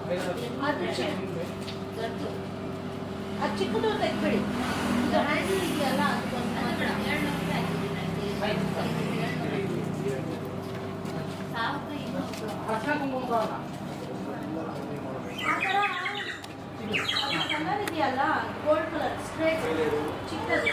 ಚಿಕ್ಕದು ತೆಗ್ಬಿಡಿ ಇದು ಹ್ಯಾಂಡಲ್ ಇದೆಯಲ್ಲ ಕಲರ್ ಇದೆಯಲ್ಲ ಗೋಲ್ಡ್ ಕಲರ್ ಸ್ಟ್ರೇಟ್ ಚಿಕ್ಕದು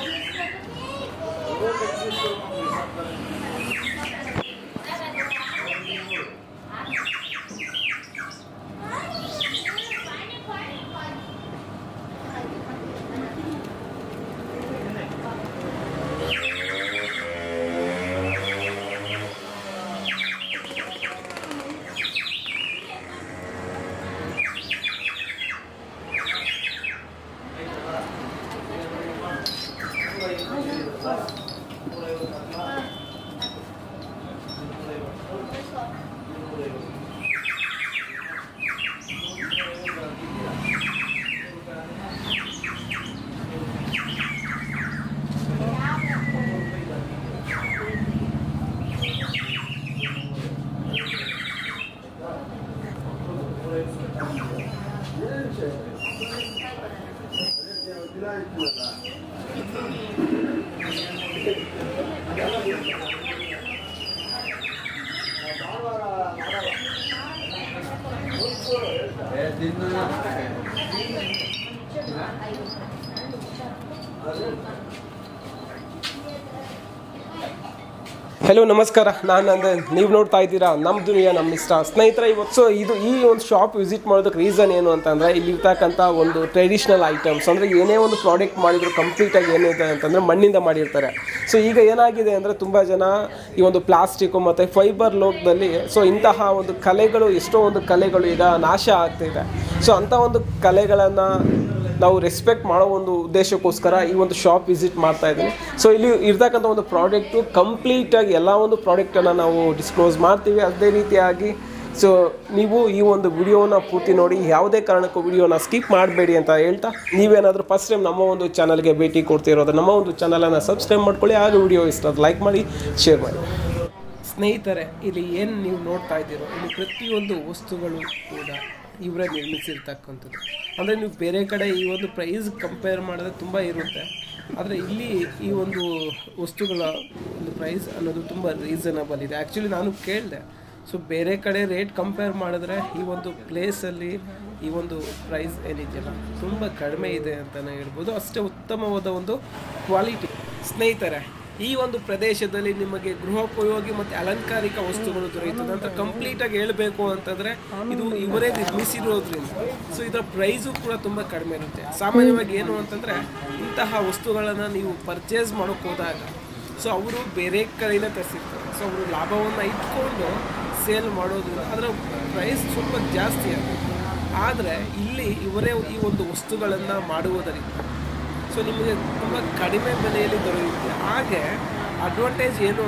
हेलो नमस्कार ನಾನು ನಂದನ್ ನೀವು ನೋಡ್ತಾ ಇದ್ದೀರಾ ನಮ್ಮ ದುನಿಯಾ ನಮ್ಮ ಇಷ್ಟ ಸ್ನೇಹಿತರೆ ಇವತ್ತು ಇದು ಈ ಒಂದು ಶಾಪ್ ವಿಸಿಟ್ ಮಾಡೋದಕ್ಕೆ ರೀಸನ್ ಏನು ಅಂತಂದರೆ ಇಲ್ಲಿರ್ತಕ್ಕಂಥ ಒಂದು ಟ್ರೆಡಿಷನಲ್ ಐಟಮ್ಸ್ ಅಂದರೆ ಏನೇ ಒಂದು ಪ್ರಾಡಕ್ಟ್ ಮಾಡಿದ್ರು ಕಂಪ್ಲೀಟಾಗಿ ಏನಿದೆ ಅಂತಂದರೆ ಮಣ್ಣಿಂದ ಮಾಡಿರ್ತಾರೆ ಸೊ ಈಗ ಏನಾಗಿದೆ ಅಂದರೆ ತುಂಬ ಜನ ಈ ಒಂದು ಪ್ಲಾಸ್ಟಿಕ್ಕು ಮತ್ತು ಫೈಬರ್ ಲೋಕದಲ್ಲಿ ಸೊ ಇಂತಹ ಒಂದು ಕಲೆಗಳು ಎಷ್ಟೋ ಒಂದು ಕಲೆಗಳು ಈಗ ನಾಶ ಆಗ್ತಿದೆ ಸೊ ಅಂಥ ಒಂದು ಕಲೆಗಳನ್ನು ನಾವು ರೆಸ್ಪೆಕ್ಟ್ ಮಾಡೋ ಒಂದು ಉದ್ದೇಶಕ್ಕೋಸ್ಕರ ಈ ಒಂದು ಶಾಪ್ ವಿಸಿಟ್ ಮಾಡ್ತಾ ಇದ್ದೀನಿ ಸೊ ಇಲ್ಲಿ ಇರ್ತಕ್ಕಂಥ ಒಂದು ಪ್ರಾಡಕ್ಟು ಕಂಪ್ಲೀಟಾಗಿ ಎಲ್ಲ ಒಂದು ಪ್ರಾಡಕ್ಟನ್ನು ನಾವು ಡಿಸ್ಕ್ಲೋಸ್ ಮಾಡ್ತೀವಿ ಅದೇ ರೀತಿಯಾಗಿ ಸೊ ನೀವು ಈ ಒಂದು ವಿಡಿಯೋನ ಪೂರ್ತಿ ನೋಡಿ ಯಾವುದೇ ಕಾರಣಕ್ಕೂ ವಿಡಿಯೋನ ಸ್ಕಿಪ್ ಮಾಡಬೇಡಿ ಅಂತ ಹೇಳ್ತಾ ನೀವೇನಾದರೂ ಫಸ್ಟ್ ಟೈಮ್ ನಮ್ಮ ಒಂದು ಚಾನಲ್ಗೆ ಭೇಟಿ ಕೊಡ್ತಿರೋದು ನಮ್ಮ ಒಂದು ಚಾನಲನ್ನು ಸಬ್ಸ್ಕ್ರೈಬ್ ಮಾಡ್ಕೊಳ್ಳಿ ಹಾಗೂ ವಿಡಿಯೋ ಇಷ್ಟ ಲೈಕ್ ಮಾಡಿ ಶೇರ್ ಮಾಡಿ ಸ್ನೇಹಿತರೆ ಇಲ್ಲಿ ಏನು ನೀವು ನೋಡ್ತಾ ಇದ್ದೀರೋ ಇಲ್ಲಿ ಪ್ರತಿಯೊಂದು ವಸ್ತುಗಳು ಕೂಡ ಇವರೇ ನಿರ್ಮಿಸಿರ್ತಕ್ಕಂಥದ್ದು ಅಂದರೆ ನೀವು ಬೇರೆ ಕಡೆ ಈ ಒಂದು ಪ್ರೈಸ್ ಕಂಪೇರ್ ಮಾಡಿದ್ರೆ ತುಂಬ ಇರುತ್ತೆ ಆದರೆ ಇಲ್ಲಿ ಈ ಒಂದು ವಸ್ತುಗಳ ಒಂದು ಪ್ರೈಸ್ ಅನ್ನೋದು ತುಂಬ ರೀಸನಬಲ್ ಇದೆ ಆ್ಯಕ್ಚುಲಿ ನಾನು ಕೇಳಿದೆ ಸೊ ಬೇರೆ ಕಡೆ ರೇಟ್ ಕಂಪೇರ್ ಮಾಡಿದ್ರೆ ಈ ಒಂದು ಪ್ಲೇಸಲ್ಲಿ ಈ ಒಂದು ಪ್ರೈಸ್ ಏನಿದೆಯಲ್ಲ ತುಂಬ ಕಡಿಮೆ ಇದೆ ಅಂತಲೇ ಹೇಳ್ಬೋದು ಅಷ್ಟೇ ಉತ್ತಮವಾದ ಒಂದು ಕ್ವಾಲಿಟಿ ಸ್ನೇಹಿತರೆ ಈ ಒಂದು ಪ್ರದೇಶದಲ್ಲಿ ನಿಮಗೆ ಗೃಹೋಪಯೋಗಿ ಮತ್ತು ಅಲಂಕಾರಿಕ ವಸ್ತುಗಳು ದೊರೆಯುತ್ತದೆ ಅಂತ ಕಂಪ್ಲೀಟಾಗಿ ಹೇಳಬೇಕು ಅಂತಂದರೆ ಇದು ಇವರೇ ನಿರ್ಮಿಸಿರೋದ್ರಿಂದ ಸೊ ಇದರ ಪ್ರೈಸು ಕೂಡ ತುಂಬ ಕಡಿಮೆ ಇರುತ್ತೆ ಸಾಮಾನ್ಯವಾಗಿ ಏನು ಅಂತಂದರೆ ಇಂತಹ ವಸ್ತುಗಳನ್ನು ನೀವು ಪರ್ಚೇಸ್ ಮಾಡೋಕ್ಕೆ ಹೋದಾಗ ಸೊ ಅವರು ಬೇರೆ ಕಡೆಯಿಂದ ತರಿಸಿರ್ತಾರೆ ಸೊ ಅವರು ಲಾಭವನ್ನು ಇಟ್ಕೊಂಡು ಸೇಲ್ ಮಾಡೋದ್ರಿಂದ ಅದರ ಪ್ರೈಸ್ ಸ್ವಲ್ಪ ಜಾಸ್ತಿ ಆಗುತ್ತೆ ಆದರೆ ಇಲ್ಲಿ ಇವರೇ ಈ ಒಂದು ವಸ್ತುಗಳನ್ನು ಮಾಡುವುದರಿಂದ ಸೊ ನಿಮಗೆ ತುಂಬ ಕಡಿಮೆ ಬೆಲೆಯಲ್ಲಿ ದೊರೆಯುತ್ತೆ ಹಾಗೆ ಅಡ್ವಾಂಟೇಜ್ ಏನು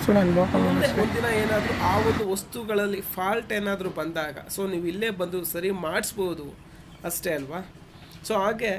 ಮುಂದೆ ಒಂದಿನ ಏನಾದರೂ ಆ ಒಂದು ವಸ್ತುಗಳಲ್ಲಿ ಫಾಲ್ಟ್ ಏನಾದರೂ ಬಂದಾಗ ಸೊ ನೀವು ಇಲ್ಲೇ ಬಂದು ಸರಿ ಮಾಡಿಸ್ಬೋದು ಅಷ್ಟೇ ಅಲ್ವಾ ಸೊ ಹಾಗೆ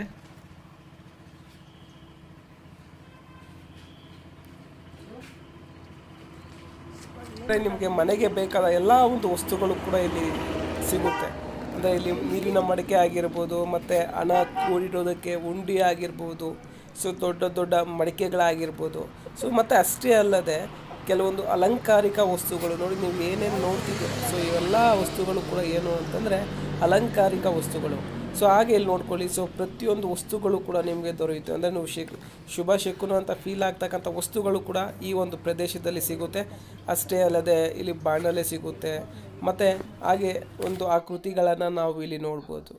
ನಿಮಗೆ ಮನೆಗೆ ಬೇಕಾದ ಎಲ್ಲ ಒಂದು ವಸ್ತುಗಳು ಕೂಡ ಇಲ್ಲಿ ಸಿಗುತ್ತೆ ಅಂದರೆ ಇಲ್ಲಿ ನೀರಿನ ಮಡಿಕೆ ಆಗಿರ್ಬೋದು ಮತ್ತು ಹಣ ಕೂಡಿಡೋದಕ್ಕೆ ಉಂಡಿ ಆಗಿರ್ಬೋದು ಸೊ ದೊಡ್ಡ ದೊಡ್ಡ ಮಡಿಕೆಗಳಾಗಿರ್ಬೋದು ಸೊ ಮತ್ತು ಅಷ್ಟೇ ಅಲ್ಲದೆ ಕೆಲವೊಂದು ಅಲಂಕಾರಿಕ ವಸ್ತುಗಳು ನೋಡಿ ನೀವು ಏನೇನು ನೋಡ್ತಿದ್ದೀರ ಸೊ ಇವೆಲ್ಲ ವಸ್ತುಗಳು ಕೂಡ ಏನು ಅಂತಂದರೆ ಅಲಂಕಾರಿಕ ವಸ್ತುಗಳು ಸೊ ಹಾಗೆ ಇಲ್ಲಿ ನೋಡ್ಕೊಳ್ಳಿ ಸೊ ಪ್ರತಿಯೊಂದು ವಸ್ತುಗಳು ಕೂಡ ನಿಮಗೆ ದೊರೆಯುತ್ತೆ ಅಂದರೆ ನೀವು ಶುಭ ಶಕುನ ಅಂತ ಫೀಲ್ ಆಗ್ತಕ್ಕಂಥ ವಸ್ತುಗಳು ಕೂಡ ಈ ಒಂದು ಪ್ರದೇಶದಲ್ಲಿ ಸಿಗುತ್ತೆ ಅಷ್ಟೇ ಅಲ್ಲದೆ ಇಲ್ಲಿ ಬಾಣಲೆ ಸಿಗುತ್ತೆ ಮತ್ತು ಹಾಗೆ ಒಂದು ಆಕೃತಿಗಳನ್ನು ನಾವು ಇಲ್ಲಿ ನೋಡ್ಬೋದು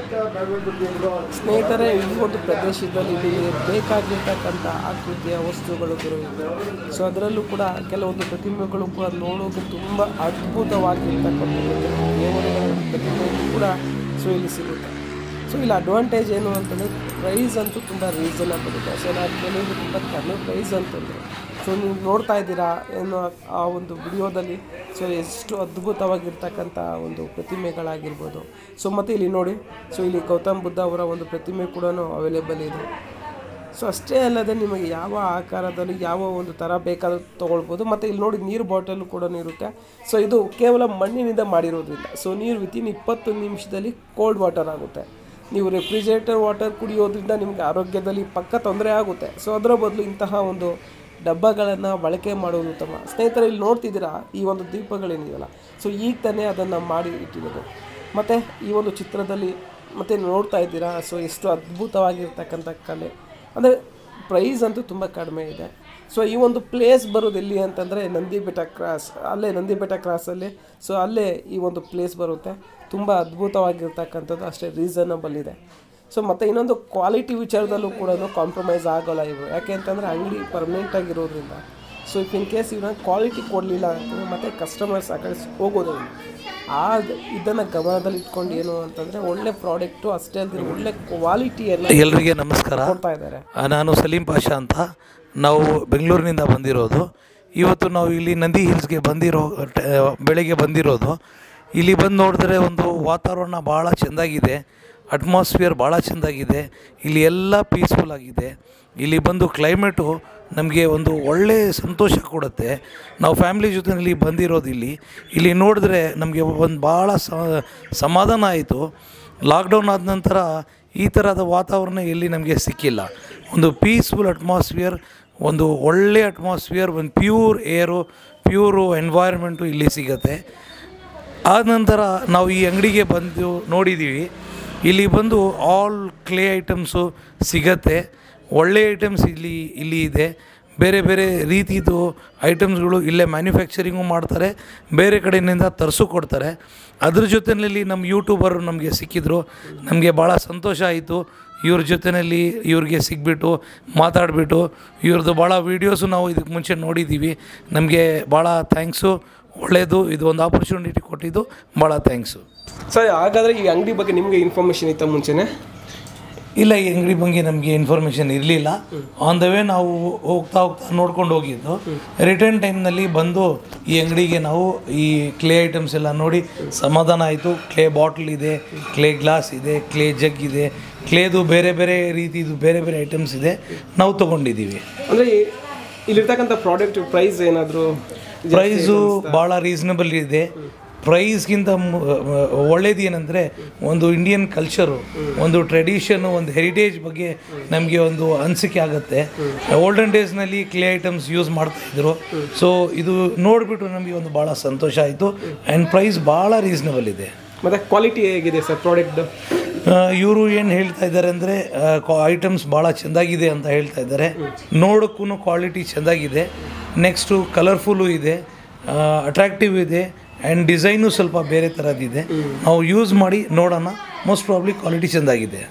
ಸ್ನೇಹಿತರೆ, ಈ ಒಂದು ಪ್ರದೇಶದಲ್ಲಿ ನಿಮಗೆ ಬೇಕಾಗಿರ್ತಕ್ಕಂಥ ಆಕೃತಿಯ ವಸ್ತುಗಳು ದೊರೆಯುತ್ತೆ. ಸೊ ಅದರಲ್ಲೂ ಕೂಡ ಕೆಲವೊಂದು ಪ್ರತಿಮೆಗಳು ಕೂಡ ನೋಡೋದು ತುಂಬ ಅದ್ಭುತವಾಗಿರ್ತಕ್ಕಂಥ ದೇವರುಗಳ ಪ್ರತಿಮೆಗಳು ಕೂಡ ಸೊ ಇಲ್ಲಿ ಸಿಗುತ್ತೆ. ಸೊ ಇಲ್ಲಿ ಅಡ್ವಾಂಟೇಜ್ ಏನು ಅಂತಂದರೆ ಪ್ರೈಸ್ ಅಂತೂ ತುಂಬ ರೀಸನಬಲ್ ಇದೆ. ಸೊ ನಾನು ಕೆಲವರು ತುಂಬ ಕಡಿಮೆ ಪ್ರೈಸ್ ಅಂತಂದರೆ ಸೊ ನೀವು ನೋಡ್ತಾ ಇದ್ದೀರಾ ಏನು ಆ ಒಂದು ವಿಡಿಯೋದಲ್ಲಿ. ಸೊ ಎಷ್ಟು ಅದ್ಭುತವಾಗಿರ್ತಕ್ಕಂಥ ಒಂದು ಪ್ರತಿಮೆಗಳಾಗಿರ್ಬೋದು. ಸೊ ಮತ್ತು ಇಲ್ಲಿ ನೋಡಿ, ಸೊ ಇಲ್ಲಿ ಗೌತಮ್ ಬುದ್ಧ ಅವರ ಒಂದು ಪ್ರತಿಮೆ ಕೂಡ ಅವೈಲೇಬಲ್ ಇದೆ. ಸೊ ಅಷ್ಟೇ ಅಲ್ಲದೆ ನಿಮಗೆ ಯಾವ ಆಕಾರದಲ್ಲಿ ಯಾವ ಒಂದು ಥರ ಬೇಕಾದರೂ ತೊಗೊಳ್ಬೋದು. ಮತ್ತು ಇಲ್ಲಿ ನೋಡಿ ನೀರು ಬಾಟಲು ಕೂಡ ಇರುತ್ತೆ. ಸೊ ಇದು ಕೇವಲ ಮಣ್ಣಿನಿಂದ ಮಾಡಿರೋದ್ರಿಂದ ಸೊ ನೀರು ವಿತಿನ್ 20 ನಿಮಿಷದಲ್ಲಿ ಕೋಲ್ಡ್ ವಾಟರ್ ಆಗುತ್ತೆ. ನೀವು ರೆಫ್ರಿಜರೇಟರ್ ವಾಟರ್ ಕುಡಿಯೋದ್ರಿಂದ ನಿಮಗೆ ಆರೋಗ್ಯದಲ್ಲಿ ಪಕ್ಕ ತೊಂದರೆ ಆಗುತ್ತೆ. ಸೊ ಅದರ ಬದಲು ಇಂತಹ ಒಂದು ಡಬ್ಬಗಳನ್ನು ಬಳಕೆ ಮಾಡೋದು ಉತ್ತಮ. ಸ್ನೇಹಿತರೆ, ಇಲ್ಲಿ ನೋಡ್ತಿದ್ದೀರಾ ಈ ಒಂದು ದೀಪಗಳೇನಿದೆಯಲ್ಲ, ಸೊ ಈಗ ತಾನೇ ಅದನ್ನು ಮಾಡಿ ಇಟ್ಟಿರೋದು. ಮತ್ತು ಈ ಒಂದು ಚಿತ್ರದಲ್ಲಿ ಮತ್ತೆ ನೋಡ್ತಾ ಇದ್ದೀರಾ, ಸೊ ಎಷ್ಟು ಅದ್ಭುತವಾಗಿರ್ತಕ್ಕಂಥ ಕಲೆ. ಅಂದರೆ ಪ್ರೈಸ್ ಅಂತೂ ತುಂಬ ಕಡಿಮೆ ಇದೆ. ಸೊ ಈ ಒಂದು ಪ್ಲೇಸ್ ಬರೋದು ಎಲ್ಲಿ ಅಂತಂದರೆ ನಂದಿಬೆಟ್ಟ ಕ್ರಾಸ್, ಅಲ್ಲೇ ನಂದಿಬೆಟ್ಟ ಕ್ರಾಸಲ್ಲಿ. ಸೊ ಅಲ್ಲೇ ಈ ಒಂದು ಪ್ಲೇಸ್ ಬರುತ್ತೆ. ತುಂಬ ಅದ್ಭುತವಾಗಿರ್ತಕ್ಕಂಥದ್ದು, ಅಷ್ಟೇ ರೀಸನಬಲ್ ಇದೆ. ಸೊ ಮತ್ತು ಇನ್ನೊಂದು ಕ್ವಾಲಿಟಿ ವಿಚಾರದಲ್ಲೂ ಕೂಡ ಕಾಂಪ್ರಮೈಸ್ ಆಗೋಲ್ಲ ಇವರು. ಯಾಕೆ ಅಂತಂದರೆ ಅಂಗಡಿ ಪರ್ಮನೆಂಟಾಗಿರೋದ್ರಿಂದ. ಸೊ ಇಫ್ ಇನ್ ಕೇಸ್ ಇವನ್ನ ಕ್ವಾಲಿಟಿ ಕೊಡಲಿಲ್ಲ ಅಂತಂದರೆ ಮತ್ತು ಕಸ್ಟಮರ್ಸ್ ಆ ಕಡೆ ಹೋಗೋದಿಲ್ಲ. ಇದನ್ನು ಗಮನದಲ್ಲಿ ಇಟ್ಕೊಂಡು ಏನು ಅಂತಂದರೆ ಒಳ್ಳೆ ಪ್ರಾಡಕ್ಟು ಅಷ್ಟೇ ಅಲ್ಲದೆ ಒಳ್ಳೆ ಕ್ವಾಲಿಟಿಯನ್ನು ಎಲ್ಲರಿಗೆ ನಮಸ್ಕಾರ. ಕೊಡ್ತಾ ಇದ್ದಾರೆ. ನಾನು ಸಲೀಂ ಪಾಷಾ ಅಂತ. ನಾವು ಬೆಂಗಳೂರಿನಿಂದ ಬಂದಿರೋದು. ಇವತ್ತು ನಾವು ಇಲ್ಲಿ ನಂದಿ ಹಿಲ್ಸ್ಗೆ ಬೆಳಗ್ಗೆ ಬಂದಿರೋದು. ಇಲ್ಲಿ ಬಂದು ನೋಡಿದ್ರೆ ಒಂದು ವಾತಾವರಣ ಭಾಳ ಚೆಂದಾಗಿದೆ, ಅಟ್ಮಾಸ್ಫಿಯರ್ ಭಾಳ ಚೆಂದಾಗಿದೆ. ಇಲ್ಲಿ ಎಲ್ಲ ಪೀಸ್ಫುಲ್ ಆಗಿದೆ. ಇಲ್ಲಿ ಬಂದು ಕ್ಲೈಮೇಟು ನಮಗೆ ಒಂದು ಒಳ್ಳೆಯ ಸಂತೋಷ ಕೊಡುತ್ತೆ. ನಾವು ಫ್ಯಾಮಿಲಿ ಜೊತೆಯಲ್ಲಿ ಬಂದಿರೋದು ಇಲ್ಲಿ ನೋಡಿದ್ರೆ ನಮಗೆ ಒಂದು ಭಾಳ ಸಮಾಧಾನ ಆಯಿತು. ಲಾಕ್ಡೌನ್ ಆದ ನಂತರ ಈ ಥರದ ವಾತಾವರಣ ಎಲ್ಲಿ ನಮಗೆ ಸಿಕ್ಕಿಲ್ಲ. ಒಂದು ಪೀಸ್ಫುಲ್ ಅಟ್ಮಾಸ್ಫಿಯರ್, ಒಂದು ಒಳ್ಳೆಯ ಅಟ್ಮಾಸ್ಫಿಯರ್, ಒಂದು ಪ್ಯೂರ್ ಏರು, ಪ್ಯೂರು ಎನ್ವೈರ್ಮೆಂಟು ಇಲ್ಲಿ ಸಿಗುತ್ತೆ. ಆದ ನಂತರ ನಾವು ಈ ಅಂಗಡಿಗೆ ಬಂದು ನೋಡಿದ್ದೀವಿ. ಇಲ್ಲಿ ಬಂದು ಆಲ್ ಕ್ಲೇ ಐಟಮ್ಸು ಸಿಗತ್ತೆ. ಒಳ್ಳೆಯ ಐಟಮ್ಸ್ ಇಲ್ಲಿ ಇದೆ. ಬೇರೆ ಬೇರೆ ರೀತಿದು ಐಟಮ್ಸ್ಗಳು ಇಲ್ಲೇ ಮ್ಯಾನುಫ್ಯಾಕ್ಚರಿಂಗು ಮಾಡ್ತಾರೆ, ಬೇರೆ ಕಡೆಯಿಂದ ತರಿಸು ಕೊಡ್ತಾರೆ. ಅದ್ರ ಜೊತೆಯಲ್ಲಿ ನಮ್ಮ ಯೂಟ್ಯೂಬರ್ ನಮಗೆ ಸಿಕ್ಕಿದ್ರು. ನಮಗೆ ಭಾಳ ಸಂತೋಷ ಆಯಿತು. ಇವ್ರ ಜೊತೆಯಲ್ಲಿ ಇವ್ರಿಗೆ ಸಿಕ್ಬಿಟ್ಟು ಮಾತಾಡಿಬಿಟ್ಟು ಇವ್ರದ್ದು ಭಾಳ ವೀಡಿಯೋಸು ನಾವು ಇದಕ್ಕೆ ಮುಂಚೆ ನೋಡಿದ್ದೀವಿ. ನಮಗೆ ಭಾಳ ಥ್ಯಾಂಕ್ಸು. ಒಳ್ಳೆಯದು, ಇದು ಒಂದು ಆಪರ್ಚುನಿಟಿ ಕೊಟ್ಟಿದ್ದು ಭಾಳ ಥ್ಯಾಂಕ್ಸು. ಸರ್, ಹಾಗಾದರೆ ಈ ಅಂಗಡಿ ಬಗ್ಗೆ ನಿಮಗೆ ಇನ್ಫಾರ್ಮೇಷನ್ ಇತ್ತ ಮುಂಚೆನೇ? ಇಲ್ಲ, ಈ ಅಂಗಡಿ ಬಗ್ಗೆ ನಮಗೆ ಇನ್ಫಾರ್ಮೇಷನ್ ಇರಲಿಲ್ಲ. ಆನ್ ದ ವೇ ನಾವು ಹೋಗ್ತಾ ನೋಡ್ಕೊಂಡು ಹೋಗಿದ್ದು. ರಿಟರ್ನ್ ಟೈಮ್ನಲ್ಲಿ ಬಂದು ಈ ಅಂಗಡಿಗೆ ನಾವು ಈ ಕ್ಲೇ ಐಟಮ್ಸ್ ಎಲ್ಲ ನೋಡಿ ಸಮಾಧಾನ ಆಯಿತು. ಕ್ಲೇ ಬಾಟ್ಲ್ ಇದೆ, ಕ್ಲೇ ಗ್ಲಾಸ್ ಇದೆ, ಕ್ಲೇ ಜಗ್ ಇದೆ, ಕ್ಲೇದು ಬೇರೆ ಬೇರೆ ರೀತಿದು ಬೇರೆ ಬೇರೆ ಐಟಮ್ಸ್ ಇದೆ, ನಾವು ತೊಗೊಂಡಿದ್ದೀವಿ. ಅಂದರೆ ಇಲ್ಲಿರ್ತಕ್ಕಂಥ ಪ್ರಾಡಕ್ಟ್ ಪ್ರೈಸ್ ಏನಾದರೂ? ಪ್ರೈಸು ಭಾಳ ರೀಸನಬಲ್ ಇದೆ. ಪ್ರೈಸ್ಗಿಂತ ಒಳ್ಳೇದು ಏನಂದರೆ ಒಂದು ಇಂಡಿಯನ್ ಕಲ್ಚರು, ಒಂದು ಟ್ರೆಡಿಷನು, ಒಂದು ಹೆರಿಟೇಜ್ ಬಗ್ಗೆ ನಮಗೆ ಒಂದು ಅನಿಸಿಕೆ ಆಗುತ್ತೆ. ಓಲ್ಡನ್ ಡೇಸ್ನಲ್ಲಿ ಕ್ಲೇ ಐಟಮ್ಸ್ ಯೂಸ್ ಮಾಡ್ತಾಯಿದ್ರು. ಸೊ ಇದು ನೋಡಿಬಿಟ್ಟು ನಮಗೆ ಒಂದು ಭಾಳ ಸಂತೋಷ ಆಯಿತು. ಆ್ಯಂಡ್ ಪ್ರೈಸ್ ಭಾಳ ರೀಸನಬಲ್ ಇದೆ. ಮತ್ತು ಕ್ವಾಲಿಟಿ ಹೇಗಿದೆ ಸರ್ ಪ್ರಾಡಕ್ಟ್ದು? ಇವರು ಏನು ಹೇಳ್ತಾ ಇದ್ದಾರೆ ಅಂದರೆ ಐಟಮ್ಸ್ ಭಾಳ ಚೆಂದಾಗಿದೆ ಅಂತ ಹೇಳ್ತಾ ಇದ್ದಾರೆ. ನೋಡೋಕ್ಕೂ ಕ್ವಾಲಿಟಿ ಚೆಂದಾಗಿದೆ. ನೆಕ್ಸ್ಟು ಕಲರ್ಫುಲ್ಲು ಇದೆ, ಅಟ್ರಾಕ್ಟಿವ್ ಇದೆ, ಆ್ಯಂಡ್ ಡಿಸೈನು ಸ್ವಲ್ಪ ಬೇರೆ ಥರದ್ದಿದೆ. ನಾವು ಯೂಸ್ ಮಾಡಿ ನೋಡೋಣ. ಮೋಸ್ಟ್ ಪ್ರಾಬ್ಲಿ ಕ್ವಾಲಿಟಿ ಚೆಂದಾಗಿದೆ.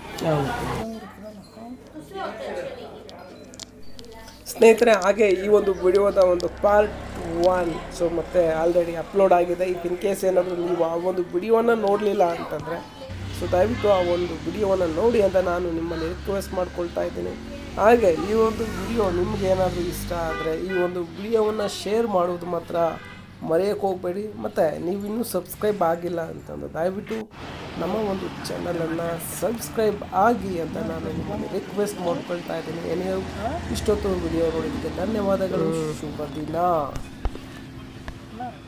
ಸ್ನೇಹಿತರೆ, ಹಾಗೆ ಈ ಒಂದು ವಿಡಿಯೋದ ಒಂದು ಪಾರ್ಟ್ 1 ಸೊ ಮತ್ತೆ ಆಲ್ರೆಡಿ ಅಪ್ಲೋಡ್ ಆಗಿದೆ. ಇಫ್ ಇನ್ ಕೇಸ್ ಏನಾದರೂ ನೀವು ಆ ಒಂದು ವಿಡಿಯೋನ ನೋಡಲಿಲ್ಲ ಅಂತಂದರೆ ಸೊ ದಯವಿಟ್ಟು ಆ ಒಂದು ವಿಡಿಯೋವನ್ನು ನೋಡಿ ಅಂತ ನಾನು ನಿಮ್ಮಲ್ಲಿ ರಿಕ್ವೆಸ್ಟ್ ಮಾಡ್ಕೊಳ್ತಾ ಇದ್ದೀನಿ. ಹಾಗೆ ಈ ಒಂದು ವಿಡಿಯೋ ನಿಮ್ಗೆ ಏನಾದರೂ ಇಷ್ಟ ಆದರೆ ಈ ಒಂದು ವಿಡಿಯೋವನ್ನು ಶೇರ್ ಮಾಡೋದು ಮಾತ್ರ ಮರೆಯೋಕ್ಕೆ ಹೋಗಬೇಡಿ. ಮತ್ತು ನೀವಿನ್ನೂ ಸಬ್ಸ್ಕ್ರೈಬ್ ಆಗಿಲ್ಲ ಅಂತಂದರೆ ದಯವಿಟ್ಟು ನಮ್ಮ ಒಂದು ಚಾನಲನ್ನು ಸಬ್ಸ್ಕ್ರೈಬ್ ಆಗಿ ಅಂತ ನಾನು ನಿಮ್ಮಲ್ಲಿ ರಿಕ್ವೆಸ್ಟ್ ಮಾಡ್ಕೊಳ್ತಾ ಇದ್ದೀನಿ. ಏನೇ ಇಷ್ಟೊತ್ತು ವಿಡಿಯೋ ನೋಡಿದ್ದಕ್ಕೆ ಧನ್ಯವಾದಗಳು. ಶುಭ ದಿನ.